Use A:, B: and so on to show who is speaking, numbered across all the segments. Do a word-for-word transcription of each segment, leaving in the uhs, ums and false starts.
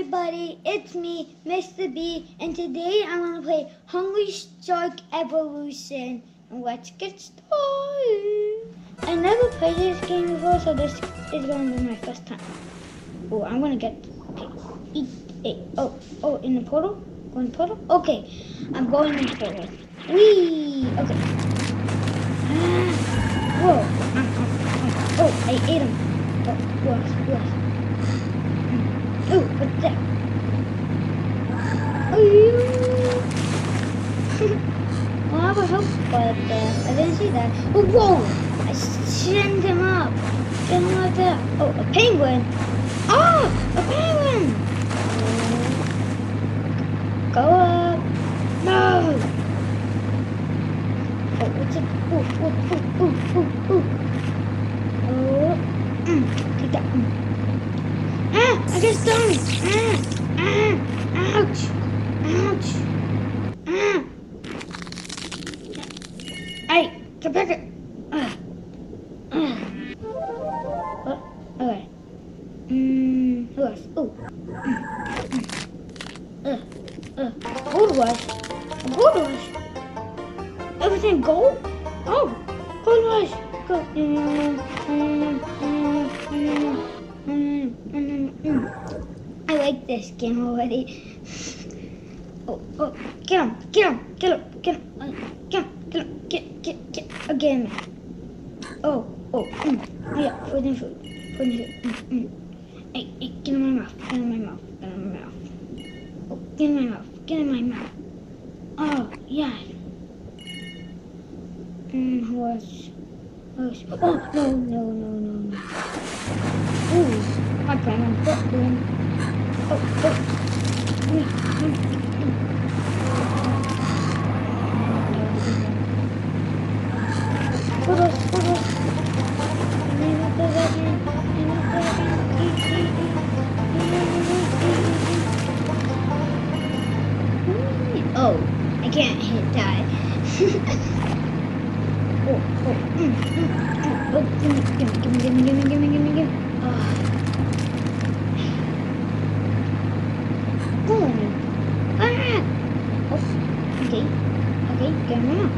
A: everybody, it's me, Mister B, and today I'm going to play Hungry Shark Evolution. And let's get started. I never played this game before, so this is going to be my first time. Oh, I'm going to get, okay, eat it. Oh, oh, in the portal? Go in the portal? Okay, I'm going in the portal. Whee! Okay. Ah, whoa. Ah, ah, ah. Oh, I ate him. Oh, what, what? Oh, what's that? Oh, well, I would hope, but uh, I didn't see that. Oh, whoa! I sent him up. Send him like that. Oh, a penguin. Oh, a penguin. Go up. No. Oh, what's it? Oh, oh, oh, oh, oh, oh. Oh, mm, take that. Mm. Ah! I got stung! Ah! Ah! Ouch! Ouch! Ah! Hey! Come back here! Ah! Ah! What? Okay. Mmm. Who else? Oh. Mm. Uh. Uh. Gold rush. Gold rush. Everything gold? Oh! Gold rush! Go. Mm, mm, mm, mm. Mm, mm, mm. I like this game already. Oh, oh, get him, get him, get him, get him, uh, get him, get him, get, get, get, oh, get him. Oh, oh, mm. Oh yeah, food and food, food and food. Mm, mm. Hey, hey, get in my mouth, get in my mouth, get in my mouth. Oh, get in my mouth, get in my mouth. Oh, yeah. Mm, horse. Horse. Oh, no, no, no, no, no. Ooh, my plan on foot boom. Oh, oh. Mm, mm, mm. Photos, photos. Oh, I can't hit that. Oh, oh, mm, mm, mm. Oh, gimme, gimme, gimme, gimme, gimme, gimme, gimme, gimme. Oh. Oh. Ah! Oh, okay, okay, get him out.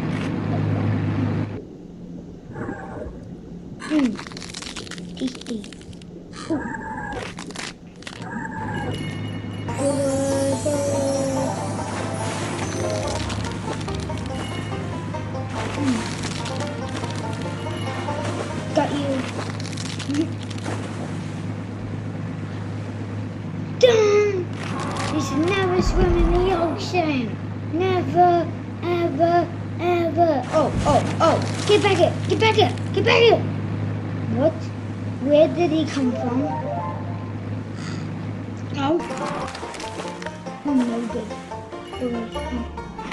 A: Mmm, tasty. Oh. Oh, mm. Got you. Done! You should never swim in the ocean. Never, ever, ever. Oh, oh, oh. Get back here. Get back here. Get back here. What? Where did he come from? Oh. Oh, no good. Oh,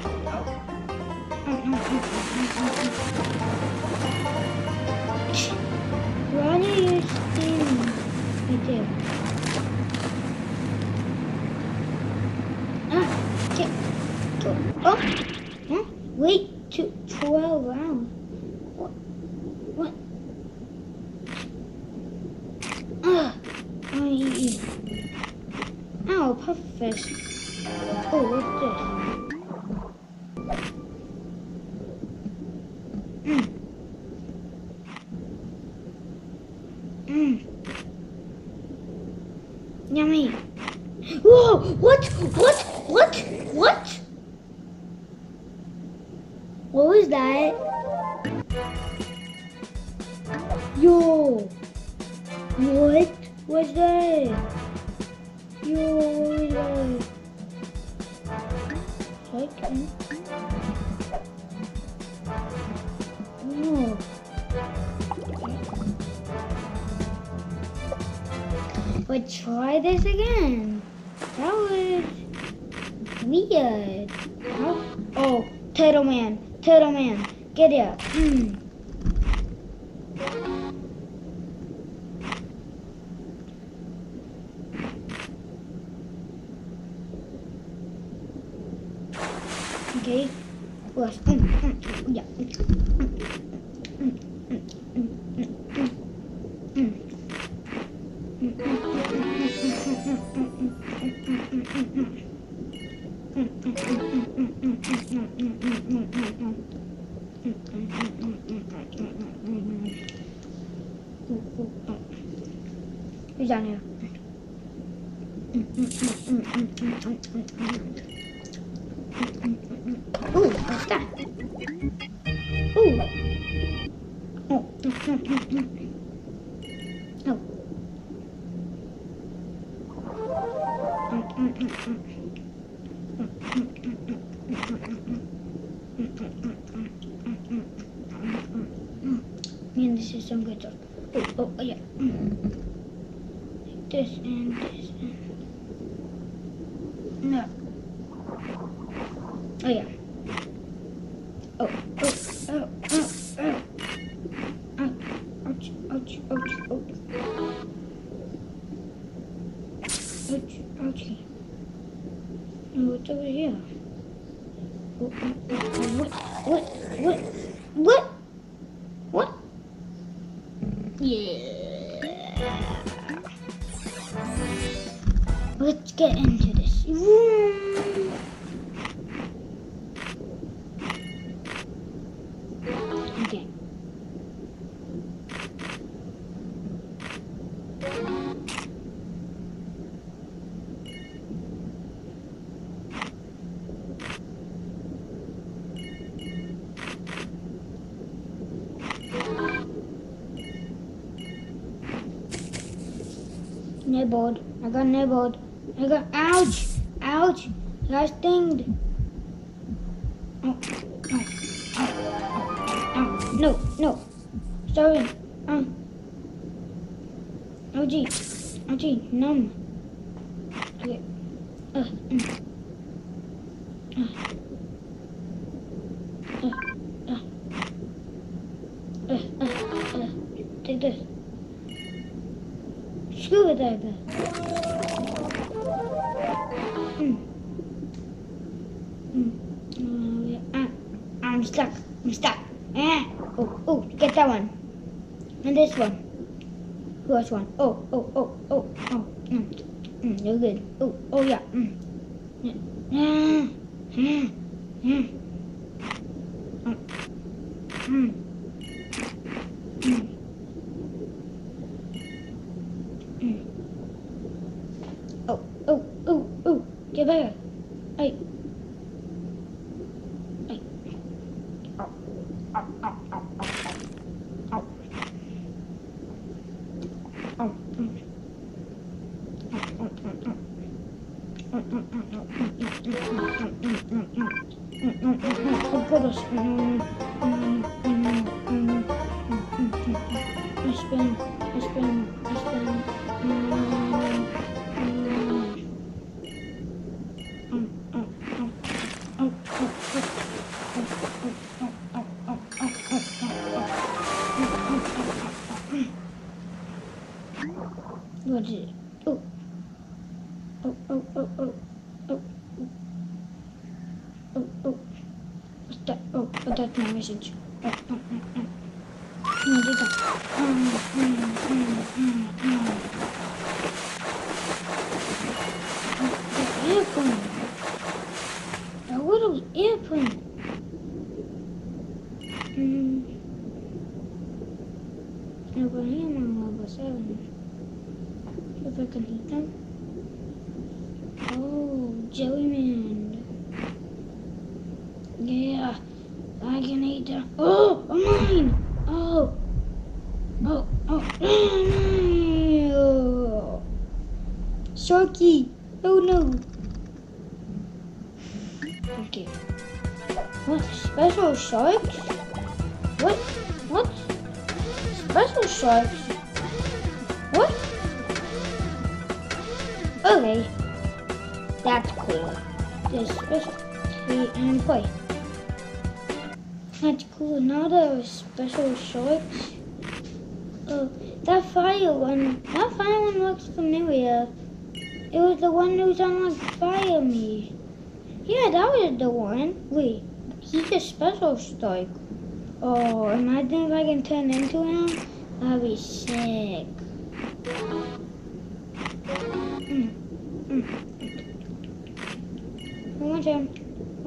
A: why are you standing right there? Ah, get, go. Oh, huh? Wait to twelve rounds. What? What? Ah, I eat you. Ow, pufferfish. Oh, what's this? Mm. Mmm. Yummy. Whoa! What? What? What? What? What was that? Yo! What was that? Yo, what was that? Okay. No. But try this again. That was weird. How? Oh, Turtle Man, Turtle Man, get here. Mm. Okay. Plus. Mm, mm, yeah. Mm, mm, mm, mm, mm, mm, mm. Mm, mm, mm, mm, mm, mm, mm, mm. Who's down here? Ooh, what's that? Ooh. Oh. Oh. Man, this is some good stuff. Oh, oh, oh yeah. This and this and... No. Oh yeah. Oh, oh, oh, oh, oh. Oh, ouch, ouch, ouch, ouch. Ouch, ouchie. Oh, what's over here? Oh, oh, oh, what, what, what, what, what? Yeah. Let's get into this. Okay. Nibbled. I got nibbled. I got, ouch, ouch, I got stinged. Oh, oh, oh, oh, oh, no, no, sorry, oh, oh gee, oh gee, numb. Okay, uh, mm. uh, uh, uh, uh, uh, uh, take this. Screwdriver. Mm. Mm. Uh, yeah. uh, I'm stuck. I'm stuck. Ah. Oh, oh, get that one. And this one. Last one. Oh, oh, oh, oh, oh. Mm. Mm, you're good. Oh, oh yeah. Mm. Yeah. Mm. Mm. Mm. Oh. Mm. Mm. Mm. Oh, oh, oh, oh, get back. Hey. Hey. Oh, oh, oh, oh, oh, oh. Oh, mm. Oh, oh, oh, oh. Oh, oh, oh, oh. Oh, goodness. Mm, mm, mm, mm, mm, mm. I spin, I spin, I spin. Mm. What is it? Oh. Oh, oh, oh, oh, oh. Oh, oh. What's that? Oh, oh, that's my message. Oh, oh, oh, oh. No, do that. Mm, mm, mm, mm, mm. Oh, the airplane. A little airplane. Hmm. I'll go here on level seven. If I can eat them. Oh, Jellyman. Yeah, I can eat them. Oh, mine. Oh. Oh, oh. Oh. Sharky. Oh no. Okay. What? Special sharks? What? What? Special sharks? What? Okay. That's cool. There's special and play. That's cool. Now there are special sharks. Oh, that fire one. That fire one looks familiar. It was the one who's on like fire me. Yeah, that was the one. Wait, he's a special strike. Oh, imagine if I can turn into him. That'd be sick. Mm. Mm. One more time.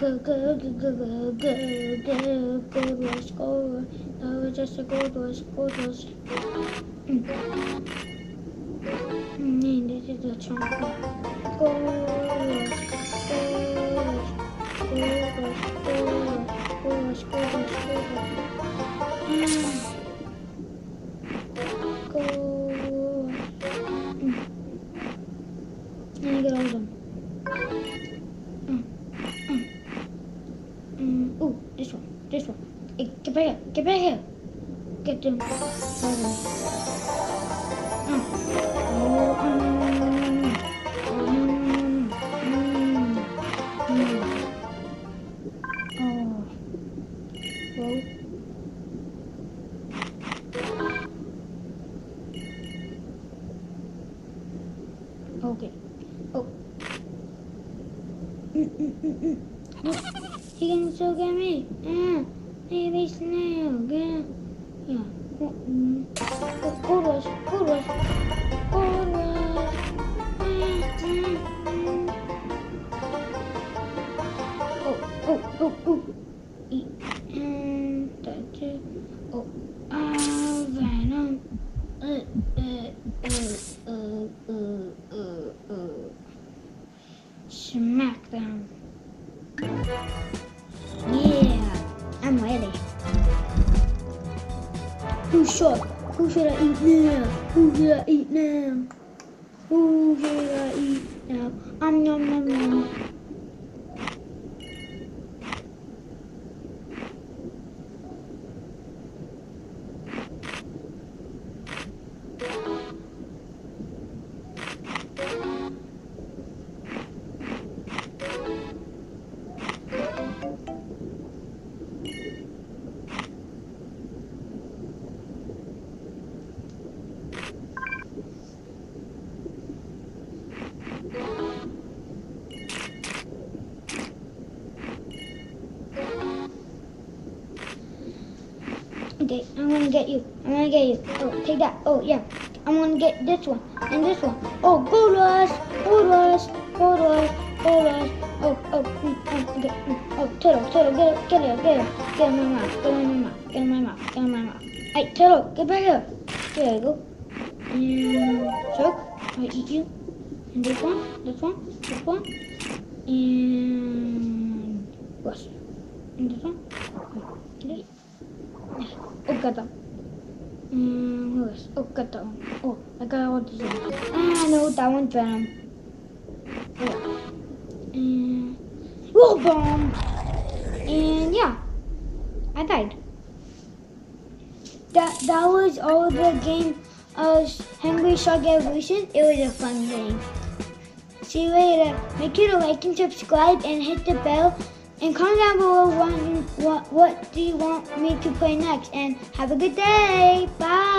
A: go, go, go, go, go, go, go, gold rush, gold rush. That was just a gold rush, gold rush. Mm. Mm, this is the chunk. Gold rush, gold rush, gold rush, gold rush, gold rush, gold rush, gold rush. Mm. Gold rush. Mm. Let me get all of them. Mm. Mm. Mm. Ooh, this one, this one. Hey, get back here, get back here. Get them. Mm. Oh, mm. Mm. Mm. Mm. Oh. Whoa. Okay. Oh. Mm, mm, mm, mm. Oh. He can still get me. Ah. Maybe snail. Get. Yeah. Oh, mm. Oh, gold rush. Gold rush. Gold rush. Mm, mm, mm. Oh, oh, oh, oh. Eat. And that's it. Oh. Ah, venom. Uh, uh, uh, uh, uh, uh, uh. Smack them. Yeah, I'm ready. Who should? Who should I eat now? Who should I eat now? Who should I eat now? Um, nom, nom, nom. Okay, I'm gonna get you. I'm gonna get you. Oh, take that. Oh, yeah. I'm gonna get this one and this one. Oh, gold rush, gold rush, gold rush, gold rush. Oh, oh, mm, oh, okay. Mm. Oh, turtle, turtle, get it, get it, get it, get in my mouth, get in my mouth, get in my mouth, get in my mouth. Hey, turtle, get back here. There you go. And choke. I eat you. And this one, this one, this one, and rush. And this one. Okay. Oh, got that. Mm, who else? Oh, got that one. Oh, I got all these ones. Ah, no, that one's venom. Oh. And whoa, bomb. And yeah, I died. That that was all the game of Hungry Shark Evolution. It was a fun game. See you later. Make sure to like and subscribe and hit the bell. And comment down below what, what, what do you want me to play next. And have a good day. Bye.